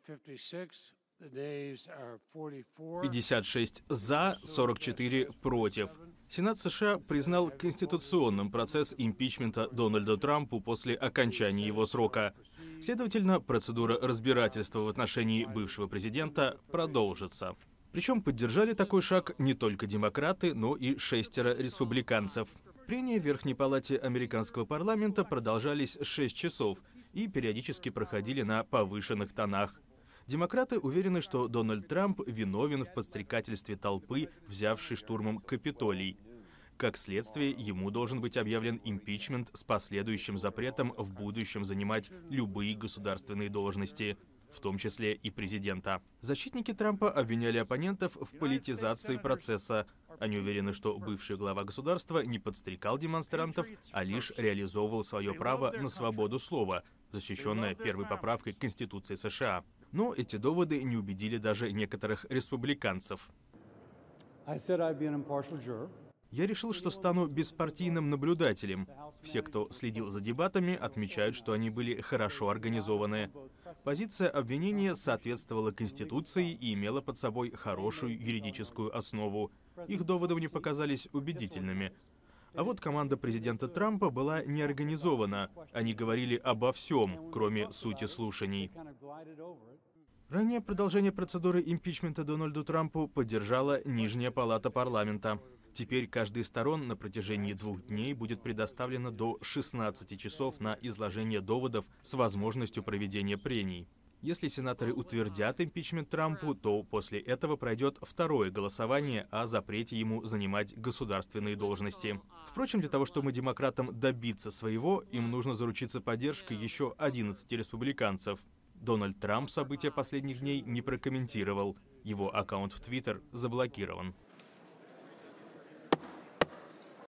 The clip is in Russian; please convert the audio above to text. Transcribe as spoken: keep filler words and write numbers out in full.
пятьдесят шесть за, сорок четыре против. Сенат США признал конституционным процесс импичмента Дональда Трампу после окончания его срока. Следовательно, процедура разбирательства в отношении бывшего президента продолжится. Причем поддержали такой шаг не только демократы, но и шестеро республиканцев. Прения в Верхней палате американского парламента продолжались шесть часов и периодически проходили на повышенных тонах. Демократы уверены, что Дональд Трамп виновен в подстрекательстве толпы, взявшей штурмом Капитолий. Как следствие, ему должен быть объявлен импичмент с последующим запретом в будущем занимать любые государственные должности, в том числе и президента. Защитники Трампа обвиняли оппонентов в политизации процесса. Они уверены, что бывший глава государства не подстрекал демонстрантов, а лишь реализовывал свое право на свободу слова, защищенное первой поправкой Конституции США. Но эти доводы не убедили даже некоторых республиканцев. Я решил, что стану беспартийным наблюдателем. Все, кто следил за дебатами, отмечают, что они были хорошо организованы. Позиция обвинения соответствовала Конституции и имела под собой хорошую юридическую основу. Их доводы мне показались убедительными. А вот команда президента Трампа была неорганизована. Они говорили обо всем, кроме сути слушаний. Ранее продолжение процедуры импичмента Дональду Трампу поддержала Нижняя палата парламента. Теперь каждой из сторон на протяжении двух дней будет предоставлено до шестнадцати часов на изложение доводов с возможностью проведения прений. Если сенаторы утвердят импичмент Трампу, то после этого пройдет второе голосование о запрете ему занимать государственные должности. Впрочем, для того, чтобы демократам добиться своего, им нужно заручиться поддержкой еще одиннадцати республиканцев. Дональд Трамп события последних дней не прокомментировал. Его аккаунт в Твиттер заблокирован.